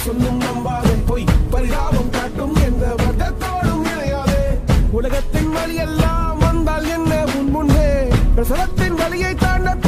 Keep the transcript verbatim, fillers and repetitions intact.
சொல்லும் நம்பாதே பொய் பரிதாபம் காட்டும் எந்த வர்க்கத்தோடும் இணையாதே உலகத்தின் வழி எல்லாம் வந்தால் என்ன முன் முன்பே பிரசவத்தின் வழியை தாண்ட